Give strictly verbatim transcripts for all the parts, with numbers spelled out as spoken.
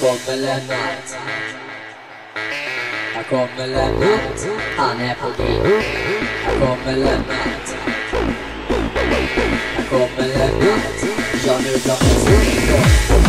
kommer Lennart. Här kommer Lennart. Han är på G. Här kommer Lennart. Här kommer Lennart. Ja, nu drar festen igång.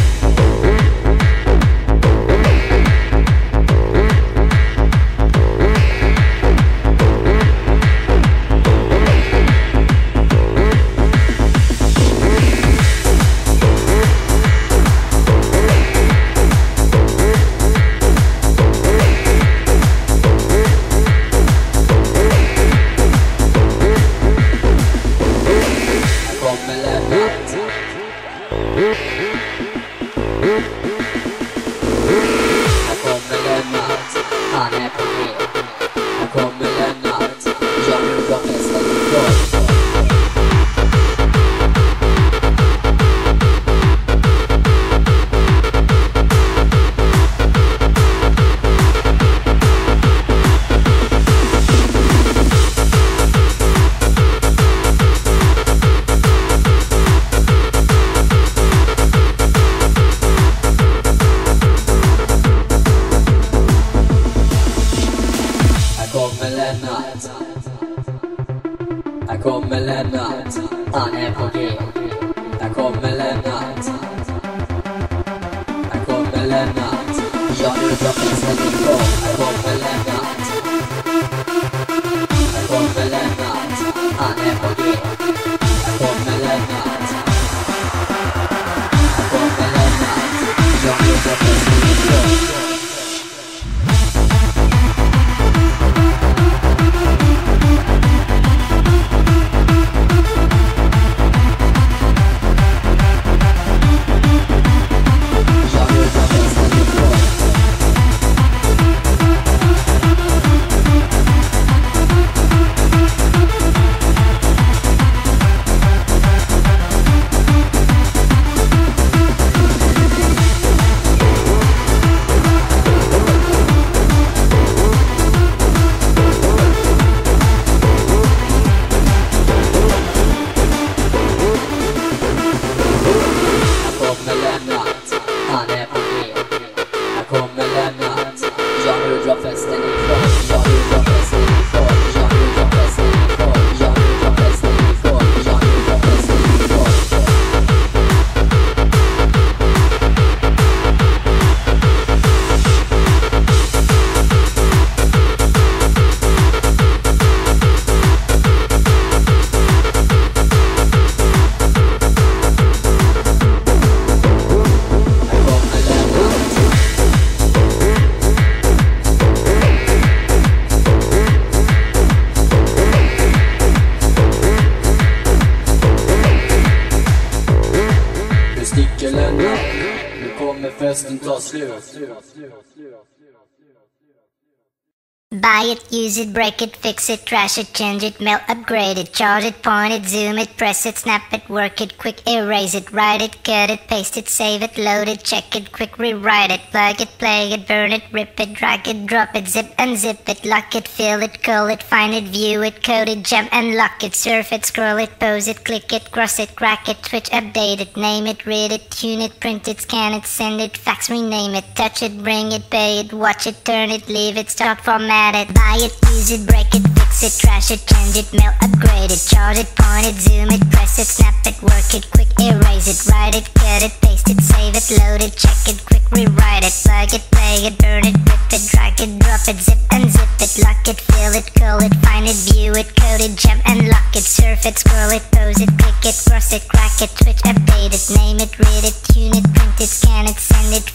Här kommer Lennart, han är på G. Här kommer Lennart. Här kommer Lennart. Ja, nu drar festen igång. Här kommer Lennart. Här kommer Lennart, han är på G. Här kommer Lennart. Här kommer Lennart. Ja, nu drar festen igång. Nu kommer festen ta slut. Buy it, use it, break it, fix it, trash it, change it, mail, upgrade it, charge it, point it, zoom it, press it, snap it, work it, quick erase it, write it, cut it, paste it, save it, load it, check it, quick rewrite it, plug it, play it, burn it, rip it, drag it, drop it, zip unzip it, lock it, fill it, call it, find it, view it, code it, jump and lock it, surf it, scroll it, pose it, click it, cross it, crack it, switch, update it, name it, read it, tune it, print it, scan it, send it, fax, rename it, touch it, bring it, pay it, watch it, turn it, leave it, start, format it, buy it, use it, break it, fix it, trash it, change it, mail, upgrade it, charge it, point it, zoom it, press it, snap it, work it, quick erase it, write it, cut it, paste it, save it, load it, check it, quick rewrite it, plug it, play it, burn it, rip it, drag it, drop it, zip unzip it, lock it, fill it, call it, find it, view it, code it, jump and lock it, surf it, scroll it, pose it, click it, cross it, crack it, switch, update it, name it, read it, tune it, print it, scan it, send it,